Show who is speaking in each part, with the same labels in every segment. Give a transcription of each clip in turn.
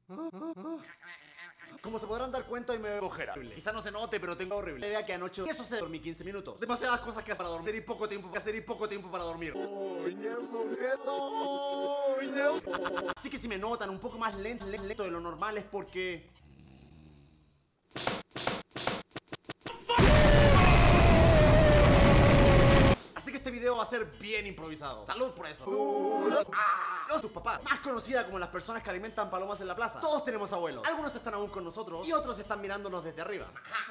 Speaker 1: Como se podrán dar cuenta, hoy me veo ojera. Quizá no se note, pero tengo horrible. La idea que anoche eso se dormí 15 minutos. Demasiadas cosas que hacer para dormir y poco tiempo para dormir. Así que si me notan un poco más lento de lo normal es porque... Así que este video va a ser bien improvisado. Salud por eso. Tus papás, más conocida como las personas que alimentan palomas en la plaza. Todos tenemos abuelos. Algunos están aún con nosotros y otros están mirándonos desde arriba.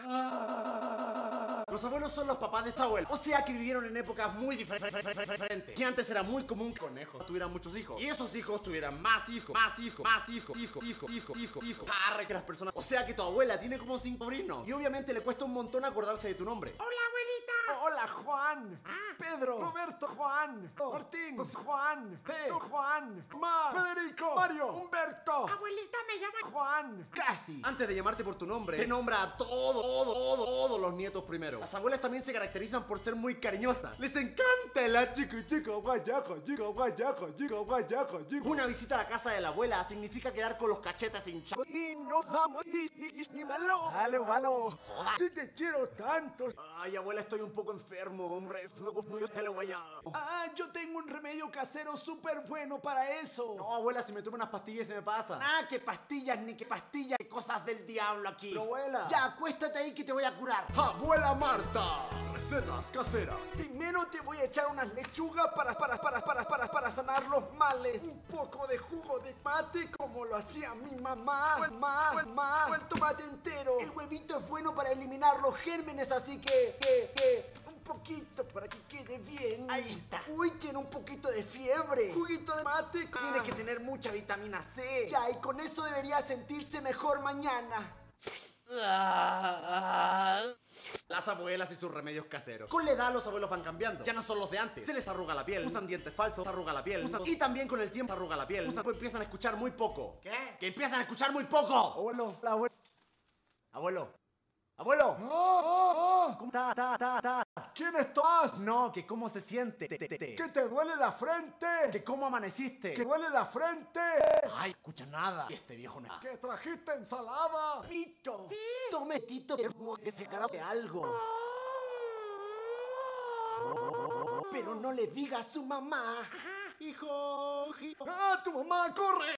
Speaker 1: Los abuelos son los papás de esta abuela. O sea que vivieron en épocas muy diferentes. Que antes era muy común que conejos tuvieran muchos hijos. Y esos hijos tuvieran más hijos. Que las personas. O sea que tu abuela tiene como 5 sobrinos. Y obviamente le cuesta un montón acordarse de tu nombre.
Speaker 2: Hola, abuelita.
Speaker 3: Hola, Juan. Pedro. Roberto. Juan. Martín. Juan. Juan. Federico. Mario. Humberto.
Speaker 2: Abuelita, me llama
Speaker 3: Juan. Casi.
Speaker 1: Antes de llamarte por tu nombre, te nombra a todos los nietos primero. Las abuelas también se caracterizan por ser muy cariñosas. Les encanta el chico guayaco. Una visita a la casa de la abuela significa quedar con los cachetes hinchados.
Speaker 3: Y nos vamos. Malo. Si te quiero tanto.
Speaker 1: Ay, abuela, estoy un poco enfermo. Un reflujo muy guayabo.
Speaker 3: Yo tengo un remedio casero súper bueno para eso.
Speaker 1: No, abuela, si me tomo unas pastillas se me pasa.
Speaker 3: Que pastillas, ni que pastillas. Que cosas del diablo aquí.
Speaker 1: Pero, abuela.
Speaker 3: Ya, acuéstate ahí que te voy a curar.
Speaker 1: Abuela Marta, recetas caseras.
Speaker 3: Primero te voy a echar unas lechugas para sanar los males. Un poco de jugo de tomate como lo hacía mi mamá. O el tomate entero. El huevito es bueno para eliminar los gérmenes, así que un poquito para que quede bien.
Speaker 1: Ahí está.
Speaker 3: Uy, tiene un poquito de fiebre. Juguito de mate.
Speaker 1: Tiene que tener mucha vitamina C.
Speaker 3: Ya, y con eso debería sentirse mejor mañana.
Speaker 1: Las abuelas y sus remedios caseros. Con la edad los abuelos van cambiando. Ya no son los de antes. Se les arruga la piel. Usan dientes falsos. Se arruga la piel. Y también con el tiempo se arruga la piel. Empiezan a escuchar muy poco.
Speaker 3: ¿Qué?
Speaker 1: Que empiezan a escuchar muy poco.
Speaker 3: Abuelo.
Speaker 1: Abuelo.
Speaker 3: ¿Cómo
Speaker 1: estás?
Speaker 3: ¿Quién estás?
Speaker 1: No, que cómo se siente.
Speaker 3: ¿Que te duele la frente?
Speaker 1: Que cómo amaneciste.
Speaker 3: ¿Que duele la frente?
Speaker 1: Ay, escucha nada. Y este viejo nada.
Speaker 3: ¿Que trajiste ensalada?
Speaker 1: Lito.
Speaker 2: Sí.
Speaker 1: Tome Tito, que se cara de algo.
Speaker 3: Pero no le diga a su mamá.
Speaker 1: Hijo.
Speaker 3: Tu mamá, corre.